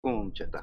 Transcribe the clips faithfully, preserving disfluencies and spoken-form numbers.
Хубаво, момчета.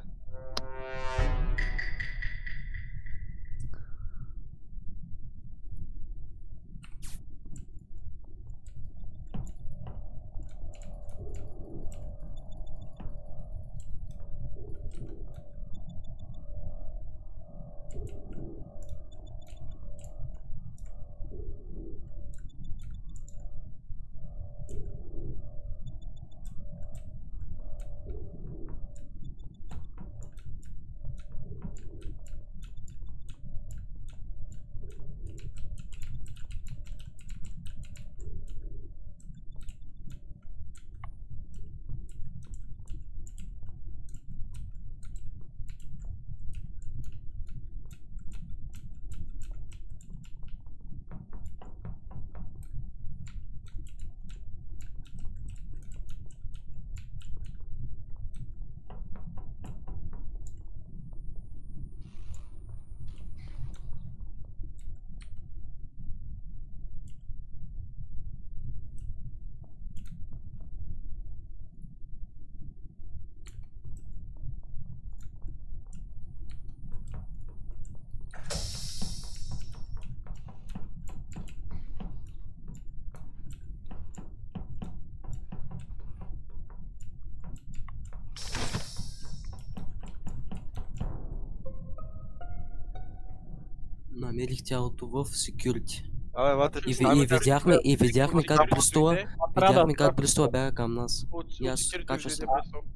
Намерих тялото в security. Абе, вата, И, ви, и видяхме, и видяхме как Бристола, видяхме как Бристола бяга към нас. И аз качва се.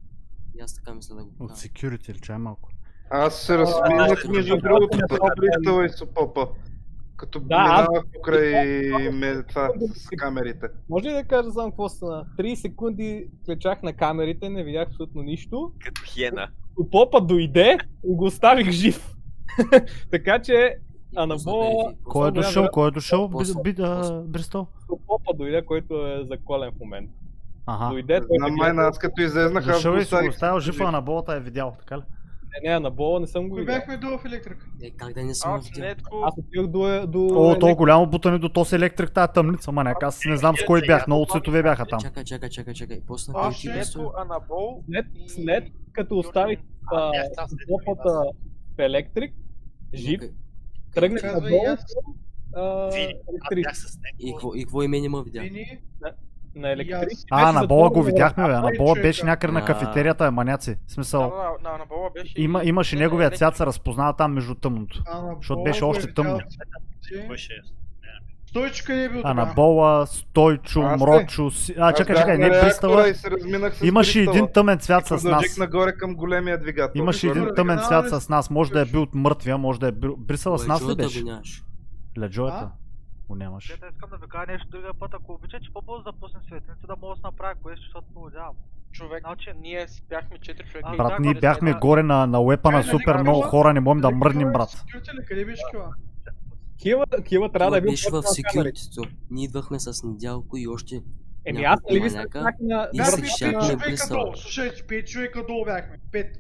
И аз така мисля да го От правя. security ли, чай малко? Аз се разминах между другото с Бристола и Сопопа. Като минавах покрай това с камерите. Може ли да кажа само какво стана? трийсет секунди клечах на камерите, не видях абсолютно нищо. Като хиена. Попа дойде и го оставих жив. Така че Анабола... Кой е дошъл? Кой е дошъл? Бристол? Попа дойде, който е заколен в момента. Ага. Дойде, Знам майна, аз като излезнах, аз Дошъл го и си го оставих. оставил жив, а на болата е видял, така ли? Не, не, Анабола не съм го Кой видял. бяхме долу в електрика? Е, как да не съм Аз видял? нетко... Аз отидох до... до... О, то голямо бутане до този електрик, тая тъмница, маняк. Аз не знам с кой бях, много цветове бяха там. Чакай, чакай, чакай, чакай. После Аз на ще ти Нетко, Бристола. Анабол След, и... след като оставих А, не, аз там след това попата в електрик, жив, тръгнах Казвай надолу и аз. към а, Вини, аз електрик. бях с И него. какво, и какво име не ме видя? Вини На и електрик. аз. А, на Бола го затворено- видяхме, бе. На Ай, Бола човека. беше някъде на А. кафетерията, е маняци. В Да, смисъл, да, на Анабола беше... има, имаше Не, неговия не, цвят се разпознава там между тъмното. Защото беше още тъмно. Кой ще е? Стойчо къде е бил А на тогава? Бола, Стойчо, Аз ли? Мрочо... си- А, Аз чакай, бях чакай, на не реактора Бристала. и се разминах с Имаше Бристола. един тъмен цвят с Продължих нас. нагоре към големия двигател. Имаше Нагоре. един тъмен цвят с нас. Може да е бил от мъртвия, може да е бил... Брисала с нас ли Лъжата беше? го нямаш. Леджоята? Го нямаш. Дета, искам да ви кажа нещо другия път, ако обича, че по-бързо да пуснем светлица, да мога да се направя квест, защото полудявам. Човек, Значи, ние си бяхме четири човека. А, и Брат, бяхме ние да бяхме сме- горе на, на уепа на Чай, супер нали, много Кила? хора, не можем да Кила мръднем, е брат. security ли? Къде беше Кила? Кила, Кила трябва да е бил беше в просто на камерите. security. Ние идвахме с Недялко и още Еми аз нали ви няколко срещнах на... И Бяхме се пет шапне човека Бристол. долу. Слушайте, пет човека долу бяхме. Пет.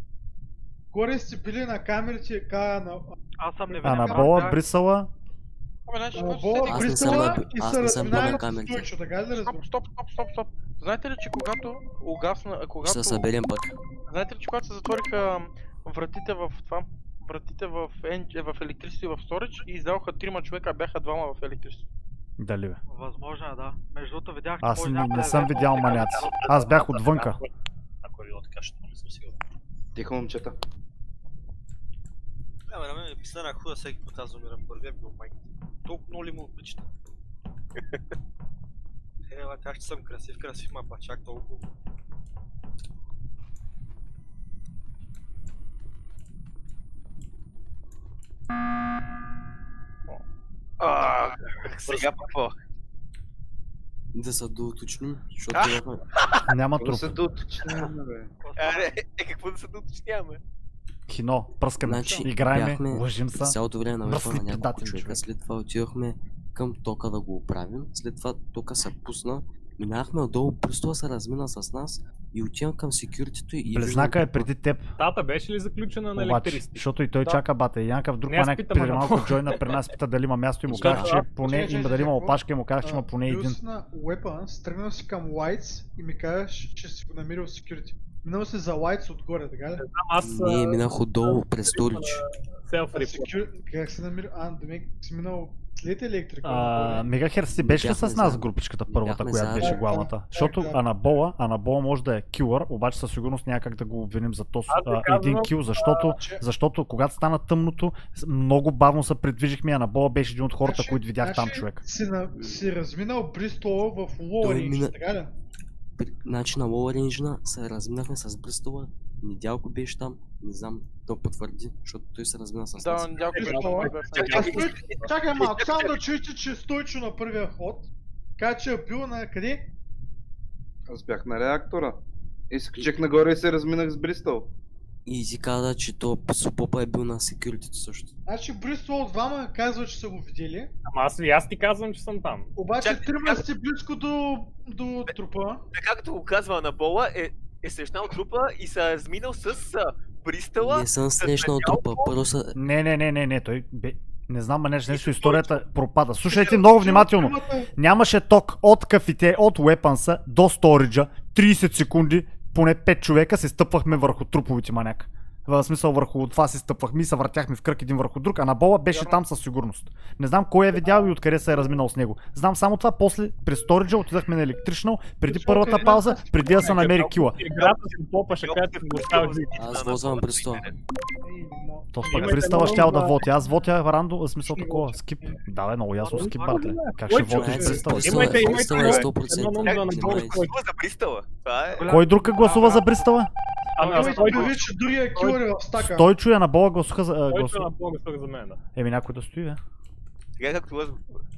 Горе сте били на камерите, кая на... аз съм А невидим. на аз Бола, бях- Брисала, Абе, значи, На когато Бола, седих- Аз не съм Бристола на- и аз се не съм бил на разминават с камерите. Стойчо, така ли да Стоп, разбирам? стоп, стоп, стоп, стоп. Знаете ли, че когато угасна, когато... ще се съберем пък. Знаете ли, че когато се затвориха вратите в това, вратите в, ен- в електричество и в сторич и издаваха трима човека, а бяха двама в електричество. дали бе? Възможно е, да. Между другото видях, че Аз може не, някъде не да съм е видял по-така. маняци. Аз бях отвънка. Ако е било така, ще не съм сигурен. Тихо, момчета. Абе, на мен ми писна на худа всеки път аз умирам първия бил майк. Толкова много ли му отлична? Е, ела, как ще съм красив, красив мапа, чак толкова. Ааа, сега какво? Да се доуточним, защото бяхме... Няма Да труп. се доуточняваме, бе. Е, е, какво да се доуточняваме? Кино, пръскаме, Значи, играеме, бяхме лъжим през се. цялото време на Мръсни върха на няколко предатели, човека. човек. След това отидохме към тока да го оправим. След това тока се пусна. Минахме отдолу, Бристола се размина с нас и отивам към секюритито и... Близнака е виждам преди теб. Тата беше ли заключена на Обаче, електриците? защото и той Да. чака бате. И някакъв друг Не, аз маняк питам, преди ама- малко джойна при нас пита дали има място и му Защото- казах, че поне Чакай, има чакай, дали има какво? опашка и му казах, че има поне един. Плюс на Weapons, тръгнал си към Whites и ми казваш, че си го намерил в security. Минал си за лайтс отгоре, така ли? Аз... Не, минах отдолу през сторич. Селф А, репорт. секю- Как се намира? А, демек си минал след електрика. А, Мегахерц си беше ли Бяхме с нас в заедно. групичката първата, Бяхме която заедно. беше Да, главната? да, Защото да. Анабола, Анабола може да е килър, обаче със сигурност няма как да го обвиним за този Аз ви а, казвам, един кил, защото, че- защото когато стана тъмното, с- много бавно се придвижихме и Анабола беше един от хората, Значи- които видях там, значи човек. Си, на, си разминал Бристола в Той Лоуър мина- така ли? При- Значи на Лоу Рейнджна се разминахме с Бристола. Недялко беше там. Не знам, той потвърди, защото той се размина с Да, нас. някой беше Бристола. там. А стой- Чакай малко, само да чуете, че Стойчо на първия ход, каза, че е бил на къде? Аз бях на реактора. И се качих нагоре и се разминах с Бристол. И ти каза, че то Супопа е бил на секюритито също. Значи Бристол от двама казва, че са го видели, Ама аз, и аз ти казвам, че съм там. обаче Чакай, трима как- сте близко до, до трупа. Така както го казва Анабола, е, е срещнал трупа и се е разминал с а, Бристъла. Не съм срещнал трупа. Първо са... Не, не, не, не, не, той бе... Не знам, а нещо, нещо, историята пропада. Слушайте много внимателно. Тримата- Нямаше ток от кафите, от уепанса до сториджа. трийсет секунди, поне пет човека се стъпвахме върху труповите, маняк. В смисъл върху това се стъпвахме и се въртяхме в кръг един върху друг, а Набола беше там със сигурност. Не знам кой е видял и откъде се е разминал с него. Знам само това, после през сториджа отидахме на електрично, преди Защото първата една- пауза, преди да се намери кила. Играта си попаше, където го остави. Аз возвам Бристола. Ей, не мога. То Имайте пък Бристала много щял да да- воти. Аз вотя рандо, в смисъл такова, скип. Да, бе, много ясно скип, братле. Как ще Кой вотиш човек? Бристала? Бристала Имайте- е- имайте Бристала е човек. сто процента. Едно номер на Не Бог, май. който- Гласува за Бристъла. Това е... Кой друг гласува за Бристала? Ами аз Имайте Стойчо, предвид, че другия килър е в стака. Стойчо и на Бога гласуха за... а, Стойчо гласу- на Бога стои за мен, да. Еми някой да стои, бе. Така както аз...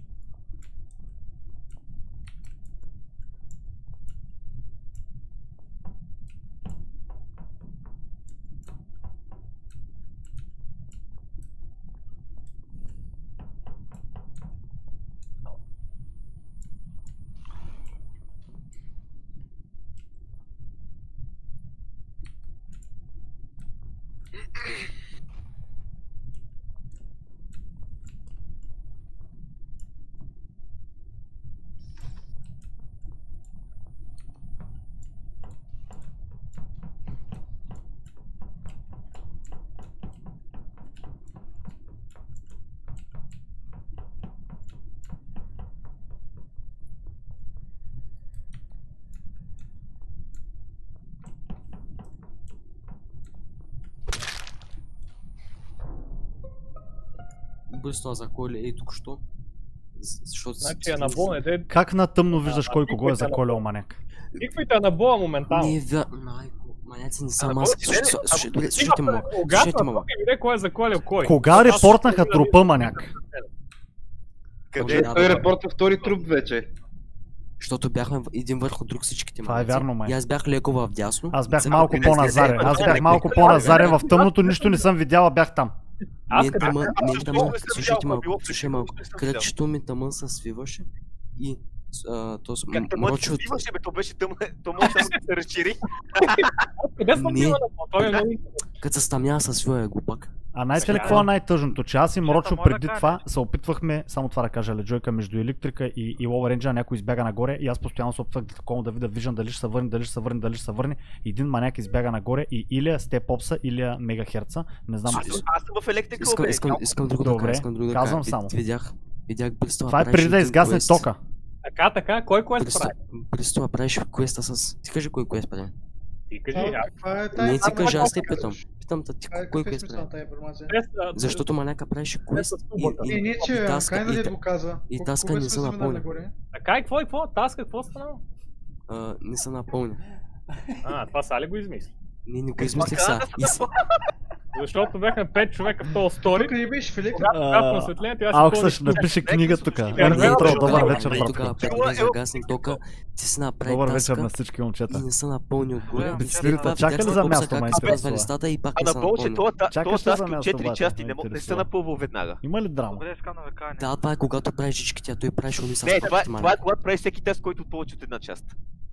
Бристола за кой ли? Ей, тук що? З- Защото си- Значи Анабола не те... Как на тъмно виждаш кой кого е заколял, маняк? Кликвайте Анабола моментално. Не е вярно. Майко, маняци не съм Ама, аз. не, Слушай- не, слушай- а- слушай- добре, Слушайте ме, Когато слушайте ме. тук е виде кой е заколял кой. Кога Аз- репортнаха трупа, маняк? Къде? Да, Той да, репорта втори труп вече. Защото бяхме в- един върху друг всичките Това е маняци. вярно, май. И аз бях леко в дясно. Аз бях Цъкам малко и- по-назарен. Аз бях малко по-назарен в тъмното, нищо не съм видяла, бях там. Аз Мен къде- тъмън, мен Аз тъмън, не съм слушайте видял, малко, било слушай причина, малко. не съм Кръчето ми тъмън се свиваше и а, то с- Как м- тъмън се Мрочо... свиваше, бе, то беше тъмън, то може само да се разшири. Къде съм Не. бил Анабола? Той е много... Като се стъмнява със свия глупак. А знаете ли Сега- какво е най-тъжното? Че аз и Мрочо може да преди кажеш. това се опитвахме, само това да кажа, леджойка между електрика и, и Лова Рейнджа, някой избяга нагоре и аз постоянно се опитвах да такова да видя виждам дали ще се върне, дали ще се върне, дали ще се върне. Един маняк избяга нагоре и или Степопса, или Мегахерца, не знам. Аз съм- аз съм в електрика, Искам, бе. искам, искам друго да Добре, кажа, искам друго да казвам кажа. само. Ви- Видях, видях Бристола. Това е правеше преди да един изгасне квест. тока. Така, така, кой квест Бристо- прави? Бристола правеше квеста с... Ти кажи кой квест прави. Ти кажи, Това- а, това е тая Не ти кажа, аз те информация, питам. казваш. Питам те, ти Това е кой какъв е квест смисъл прави. на тая информация? квест, а, Защото маняка правеше квест с и, тубата. и, Не, не, че и таска, Кайна и ли та- го каза? и Колко- таска кога не сме са заминали напълни. нагоре? Така и какво, и какво? Таска, какво стана? а, не се напълня. А, това са ли го измисли? Не, не го измислих сега. И с- Защото бяхме пет човека в този стори. Тук не беше в електрика. Когато бяхме осветлението, аз Алкса си ще напише книга тук. Е, Ардентро, добре, добър добре, вечер, Е, братко. тогава преди да загасне тока, ти си направи Добър вечер таска на всички момчета. и не се напълни отгоре. Добре, След момчета, това чакай ли видях за след място, как ме изпразва интересува? листата и пак А не се на Болче, напълни. това Чакаш ли това за таски от място, четири обаче? части Ме не мо- не се интересува. напълва веднага. Има ли драма? Добре, искам да ви кажа. Да, това е когато правиш всичките, а той правиш уни с Не, това, папите, това е маля. когато прави всеки тест, който повече от една част.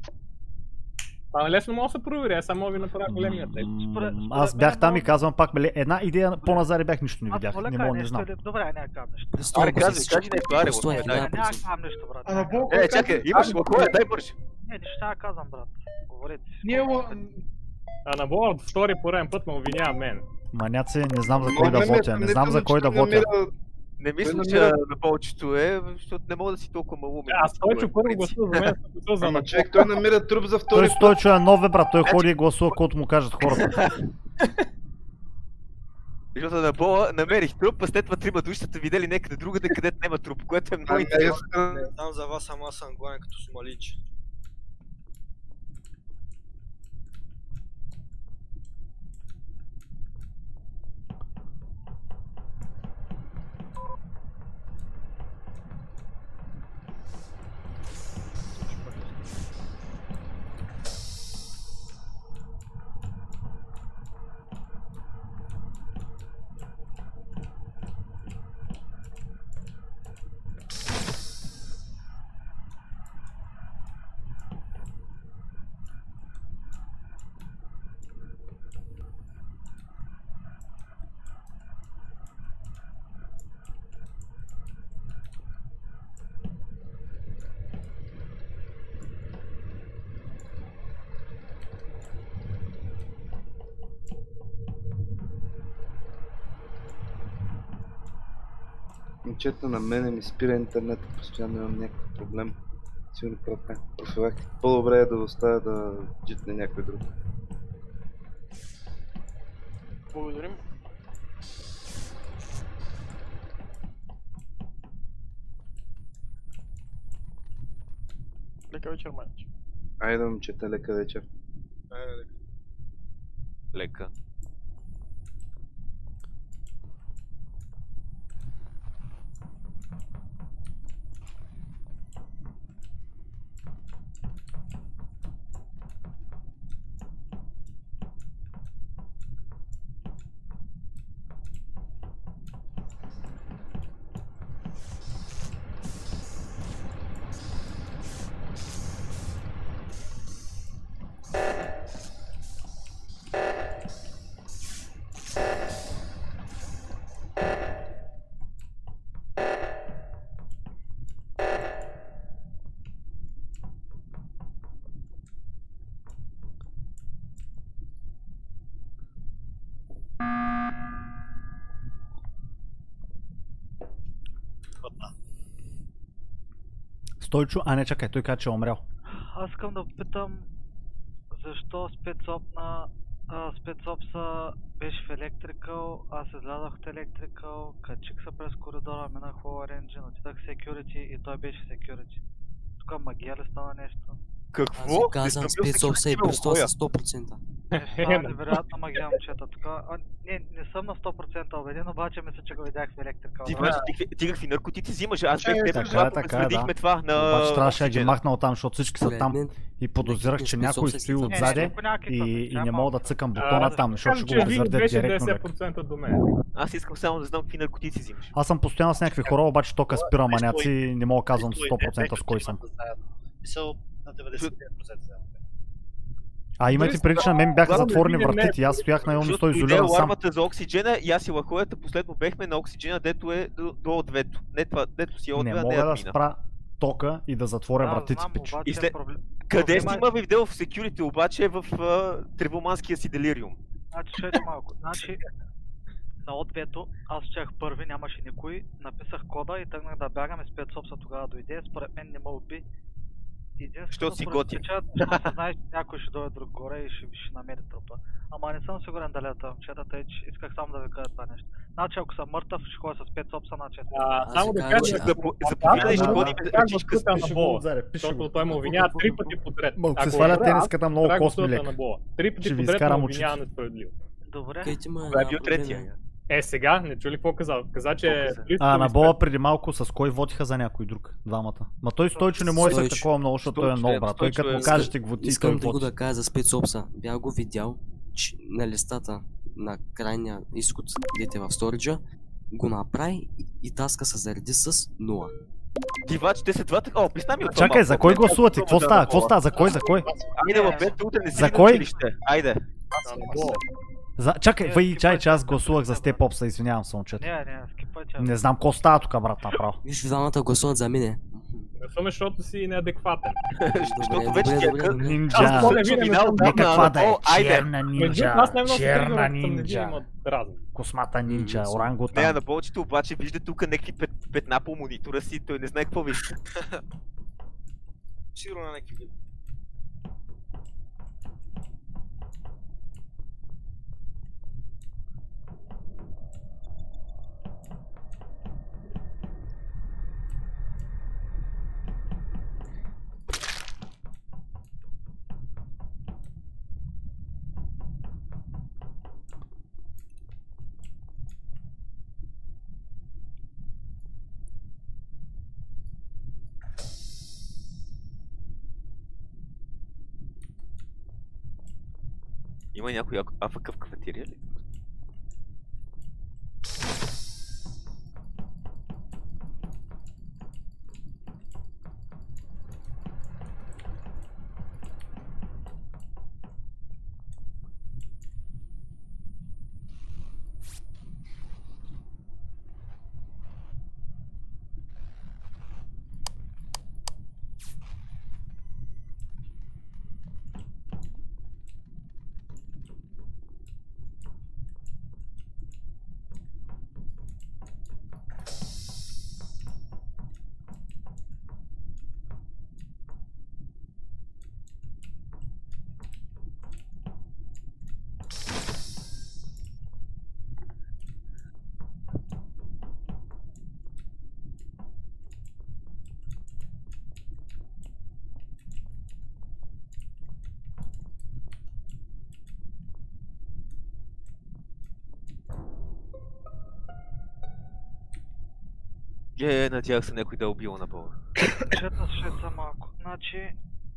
Това лесно мога да се провери, аз само мога да ви направя големия тест. М, Според- Аз според бях мен там и много- казвам пак, бе, една идея по-назаре бях, нищо не видях. Моля, Не кажа мога, не нещо знам. или- Добре, няма кажа нещо. Бристола Аре, го кажи, си- кажи нещо, аре, Бристола е бе, хиляда дай. Няма процента. казвам нещо, брат. А на Бог, Е, чакай, имаш лакоя, дай бърже. Не, нищо няма казвам, брат. Говорете си. Ние, колко ла- искате. Анабола втори пореден път ме обвинява мен. Маняци, не знам за кой да вотя, не знам за кой да вотя. Не мисля, че на повечето е, защото не мога да си толкова малумен. Аз Стойчо първо гласува за мен, гласува за Ама Анабола. човек, той намира труп за втори Той път. Стойчо е нов, бе, брат, той ходи и гласува, който му кажат хората. Защото на Бола намерих труп, а след това трима души са видели някъде другаде, където няма труп, което е много интересно. Не знам за вас, ама аз съм главен като Сомалич. Момчета, на мене ми спира интернета, постоянно имам някакъв проблем. Сигурно правят някаква профилактика. По-добре е да оставя да джитне някой друг. Благодарим. Лека вечер, майче. Айде, момчета, лека вечер. Айде, лека. Лека. Стойчо, а не чакай, той каза, че е умрял. Аз искам да питам защо спецопна а, спецопса беше в Electrical, аз излязох от Electrical, качих се през коридора, минах в Lower Engine, отидах в Security и той беше в Security. Тук магия ли стана нещо? Какво? Аз ви казвам, спецопса е просто с сто процента. Е, става невероятна магия, момчета. Тук, а, не, не съм на сто процента убеден, обаче мисля, че го видях в Electrical. Ти знаеш, ти, ти какви наркотици взимаш? Аз бях Така е, теб, така когато е, така е, следихме да. това на... Обаче трябваше да ги Oxygen. махна оттам, защото всички са Според там мен, и подозирах, че някой стои отзаде и, и не мога да цъкам бутона там, защото ще го развърдят беше директно. деветдесет бе. процента до мен. Аз искам само да знам какви наркотици взимаш. Аз съм постоянно с някакви хора, обаче тока спира маняци и не мога да казвам сто процента с кой съм. Мисъл на деветдесет и пет процента заедно. А имайте преди, че на мен бяха Главно затворени не е вратите и аз стоях на едно место Защото изолиран дойде сам. алармата за Оксиджена и аз и Лахоята последно бехме на Оксиджена, дето е до, до О2-то. Не това, дето си О2, Не не, мога не да админа. спра тока и да затворя вратите, пич. И след- Къде снима ви видео в security обаче е в uh, Тревоманския си делириум? Значи, чуйте малко. Значи, на О2-то аз чех първи, нямаше никой, написах кода и тръгнах да бягам и спецопса тогава дойде, според мен не ме уби. Единствено, Защото си поради готин. причината, защото се знае, че някой ще дойде друг горе и ще, ще намери трупа. Ама не съм сигурен дали е това момчета, тъй че исках само да ви кажа това нещо. Значи ако съм мъртъв, ще ходя с спецопса, значи. А, Аз само ви да казвам, кажа, че- Запо- а, Заповядай, да, ще да, ходим да, да чичка да, с... да, Пиши го Бола, отзаде, пиши защото го. той ме обвинява три пъти подред. Малко се Ако сваля е прав, тениската много трябва косми гласувате лек. на Бола. Три пъти Ще ви подред ме изкарам обвинява очите. несправедливо. Добре. Кайте ма, Това е бил няма третия. проблем. Е, сега, не чули какво казал? Каза, че... Какво каза? А, на Бола преди малко с кой водиха за някой друг? Двамата. Ма той Стойчо не може да Стойчо. такова много, защото той е Стойчо нов е, брат. Той Стойчо като му е- кажете го ти, той Искам друго води. да кажа за спецопса. Бях го видял, че на листата на крайния изход, дете в сториджа, го направи и, и таска се зареди с нула. Дивач, те са двата... О, призна ми от това Чакай, малко. за кой Чакай, гласувате? Какво да, става? да, Какво Бола. става? За кой? За кой? Айде, в пет утре не си За на кой? училище. Айде. За... Чакай, Не, въй, чай, скипайте, че аз гласувах за скипайте, Степ Опса, извинявам се, момчета. Не, не, скипайте. Не знам какво става тук, брат, направо. Виж, двамата гласуват за мене. Гласуваме, защото си неадекватен. Защото Добре, вече добре, ти е добре, къс. добре. Нинджа. Аз моля ви, не Финал, ме да. Някаква да е О, айде. черна Между нинджа. аз най-много се Черна тригвам, като съм нинджа. невидим от разум. Космата нинджа, Мгм. Не, орангутан. на болчето обаче вижда тук някакви пет, петна по монитора си, той не знае какво вижда. Сигурно на някакви. Има някой ако- афъка в кафетерия ли? Е, надявах се някой да е убил на бола. Чета шеца малко. Значи,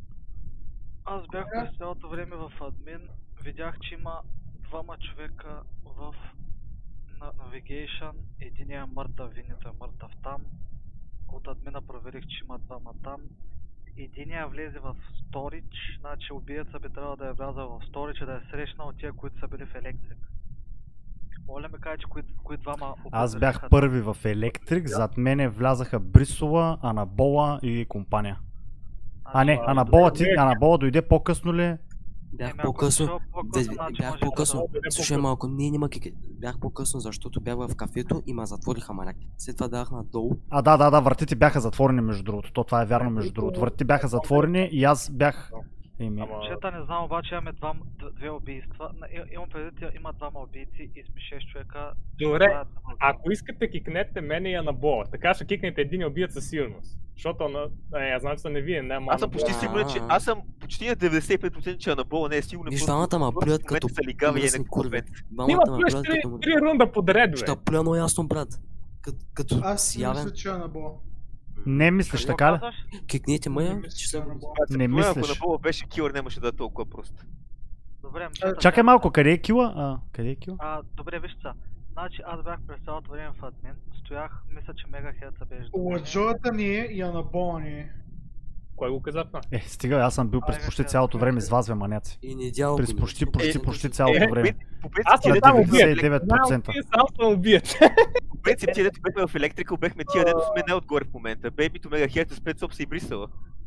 аз бях през цялото време в админ, видях, че има двама човека в на Navigation, единия е мъртъв, Винито е мъртъв там. От админа проверих, че има двама там. Единия влезе в Storage, значи убиеца би трябвало да е влязъл в Storage и да е срещнал от тия, които са били в Electric. Моля ме кажа, че кои, кои двама Аз определиха- бях първи в Електрик, зад мене влязаха Брисола, Анабола и компания. А не, Значи, Анабола ти, Анабола дойде по-късно ли? Бях Еми, ако по-късно. дошъл по-късно, Да, значи бях може да по-късно. дойде Слушай по-късно. малко, не, няма кик. Бях по-късно, защото бях в кафето и ме затвориха маляк. След това дах надолу. А да, да, да, вратите бяха затворени между другото. То това е вярно между другото. Вратите бяха затворени и аз бях... Еми, Ама... Чета не знам, обаче имаме два, д- две убийства. На- и- Имам предвид, има двама убийци и сме шест човека. Добре, Това е двама. ако искате, кикнете мене и Анабола. Така ще кикнете един и убият със сигурност. Защото на... Е, аз знам, че са не вие, не ама Аз съм почти Анабола. сигурен, че аз съм почти на деветдесет и пет процента, че на бола не е сигурен. Виж, просто- двамата ма просто плюят в момента като са лигави и е мръсни някакъв курви. момент. Има Двамата ма плюс плюят три, като... три рунда подред, бе. Ще плюя много ясно, брат. Кът- Като Аз си не явен. мисля, че е на Бо. не мислиш Какво така ли? казваш? Кикнете Не ме, мисля, че че е съм... на Бо. Аз Не предполагам, ако мислиш. на бола беше килър, нямаше да е толкова просто. Добре, Е, момчета, Чакай сега- малко, къде е кила? А, къде е кила? А, добре, виж са. Значи аз бях през цялото време в админ, стоях, мисля, че Мегахедса беше до мен. Ладжоята ни е и Анабола ни е. Кой го каза това? Е, стига, аз съм бил през Айде, почти сега, цялото добре. време с вас, бе, маняци. И не дяло. През почти, почти, Е, почти Е, цялото по време. принцип- по принцип, Аз съм тия само дето- убият. деветдесет и девет процента. Знам, ти сам съм убият. по принцип, тия дето бехме в Electrical, бехме тия дето сме не отгоре в момента. Бейбито, Мегахерта, Спецопс и Брисела.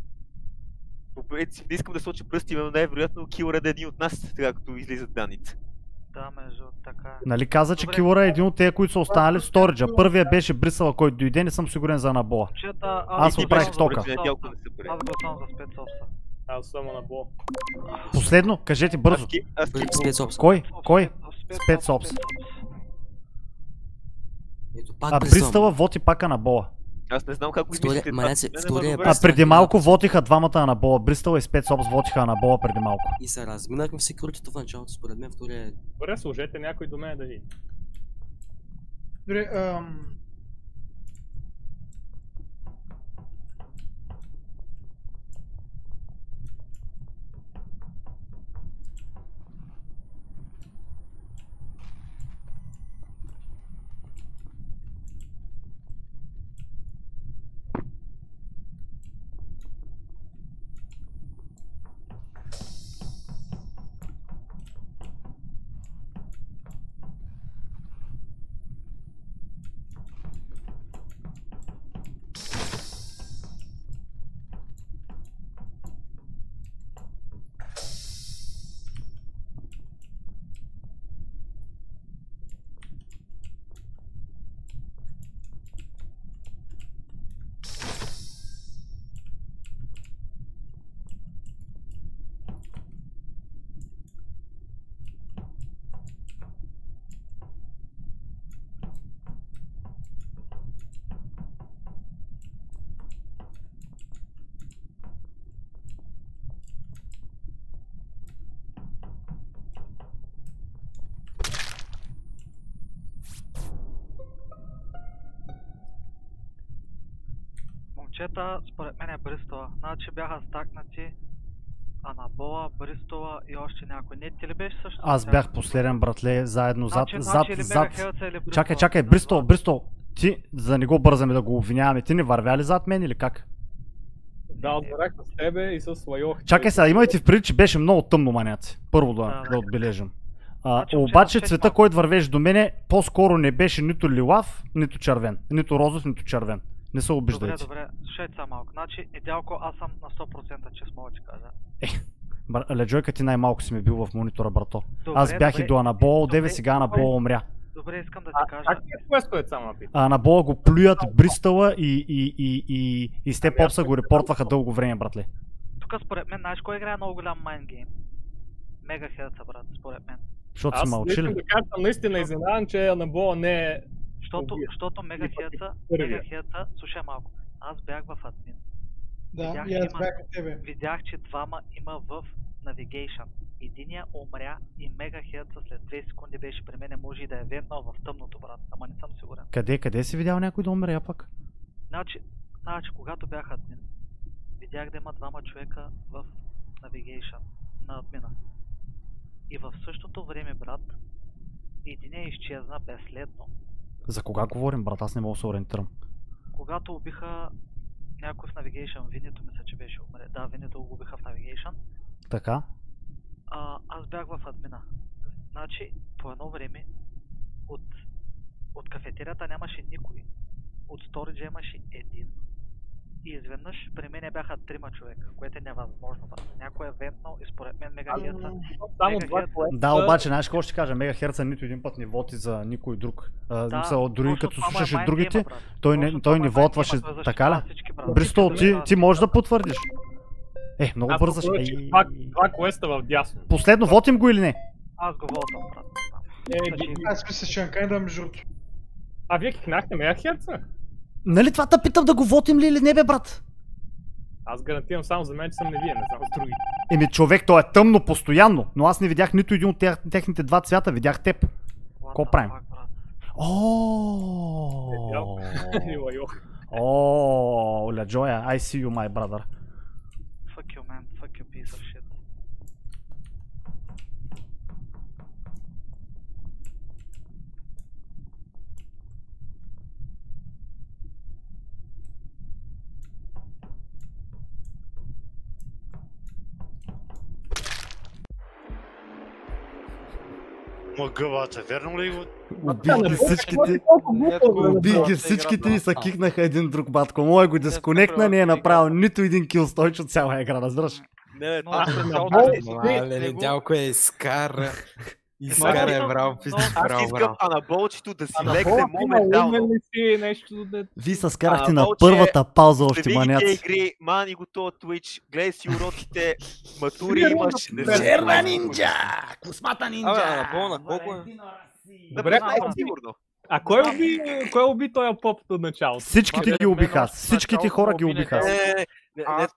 По принцип, не искам да соча пръсти, но най-вероятно килър е един от нас, така като излизат данните. Да, между така е. Нали каза, че Добре. Килъра е един от тези, които са останали в сториджа. Първия беше Брисала, който дойде, не съм сигурен за Анабола. Момчета, Аз аз го оправих знам за тока. спецопса. Недялко не се прави. Аз го знам за спецопса. Аз съм на Бо. Последно, кажете бързо. Аз ки- Аз ки- Спецопс. Кой? Кой? Спецопс, Спецопс. спецопс. Ето пак А присъвам. Бристала воти пак Анабола. Аз не знам как го Втория- измислите това. маняци, Не, не, втория ма, добре. А Бристъл преди е малко мрат. вотиха двамата Анабола. Бристала и Спецопс вотиха Анабола преди малко. И се разминахме в секюритито в началото, според мен втория е... Добре, сложете някой до мен да види. Добре, ам... Момчета, според мен е Бристола. Значи бяха стакнати Анабола, Бристола и още някой. Не, ти ли беше също? Аз бях последен, братле, заедно зад, Значи, зад, значи или зад. Мегахелца, или Бристола. Чакай, чакай, Бристол, Бристол. Ти, за да не го бързаме да го обвиняваме, ти не вървя ли зад мен или как? Да, отбрах с тебе и с Лайох. Чакай сега, имайте в предвид, че беше много тъмно, маняци. Първо да, Да, да, да. отбележим. А, Значи, обаче момчета, цвета, пет който вървеше до мене, по-скоро не беше нито лилав, нито червен. Нито розов, нито червен. Не се Добре, обиждайте. добре, слушайте сега малко. Значи, идеалко аз съм на сто процента чест, мога да ти кажа. Бр- Леджойка, ти най-малко си ми бил в монитора, брато. Добре, Аз бях добре. и до Анабола, Добре, деве, сега Анабола умря. Добре, искам да ти А, кажа. как ти е квестовете само напитам? А Анабола го плюят, Бристола и, и, и, и, и Степ Ами, Попса аз го не репортваха знам. дълго време, братле. Тук според мен, знаеш кой играе много голям майнгейм? Мегахелца, брат, според мен. Защото си Аз мълчи искам ли? да кажа, съм наистина изненадан, че Анабола не е... Защото, Убия. защото Мегахелца, първия. Мегахелца, слушай малко. Аз бях в админ. Да, Видях, и аз има- бях от тебе. Видях, че двама има в Navigation. Единия умря и Мегахелца след две секунди беше при мене, може и да е вентнал в тъмното, брат, ама не съм сигурен. Къде, къде си видял някой да умре, а пък? Значи, значи, когато бях админ, видях да има двама човека в Navigation на админа. И в същото време, брат, единия изчезна безследно. За кога говорим, брат? Аз не мога да се ориентирам. Когато убиха някой в Navigation, Винито мисля, че беше умре. Да, Винито го убиха в Navigation. Така? А, аз бях в админа. Значи, по едно време, от, от кафетерията нямаше никой. От сториджа имаше един. И изведнъж при мен бяха трима човека, което е невъзможно, брат. Някой е вентнал и според мен Мегахелца. Само два Мегахелца- квеста. Да, обаче, знаеш какво ще кажа? Мегахерца нито един път не воти за никой друг. А, Да, мисъл, дори точно като това му е слушаше майндгейма, другите, брат. той не, Точно той това не му е вотваше. майндгейма, той Така ли? защитава всички, брат. Бристол, Той ти, защитава ти можеш да потвърдиш. Е, много Аз бързаш. покажа, че Ей. два, два квеста в дясно. Последно вотим го или не? Аз го вотвам, брат. Е, Значи, би- Аз мисля, че Анкайда между другото. А вие кихнахте Мегахелца? Нали това те питам да го вотим ли или не, бе, брат? Аз гарантирам само за мен, че съм не вие, не знам с други. Еми, човек, той е тъмно постоянно, но аз не видях нито един от тех, техните два цвята, видях теб. what Какво the правим? fuck, брат? О, И Лайох. О, Леджоя, I see you, my brother. Fuck you, man. Fuck you, piece of shit. Мъгъвата, верно ли го? Убих ги всичките. Убих ги всичките и се кикнаха един друг, батко. Мой го дисконектна, не е направил нито един кил стойч от цяла игра, разбираш? Не, бе, Но това аз е съм много много- тъпо. Мале, него- Недялко е изкар. Много Изкар е съм- брал, писи, много- Аз браво, искам браво. анаболчето да си А на легне Бога има моментално. умен ли си нещо да... Вие се скарахте А, на Вълче, първата пауза Ще още, видите маняци. игри, мани го това Twitch, гледай си уроките, матури имаш. не знам. Черна нинджа! Космата Абе, Анабола на колко е? Да, Добре, познай а- сигурно. А кой уби, кой уби този поп от началото? Всичките ги убих аз. Всичките хора ги убих аз. Не, не, не, не, Аз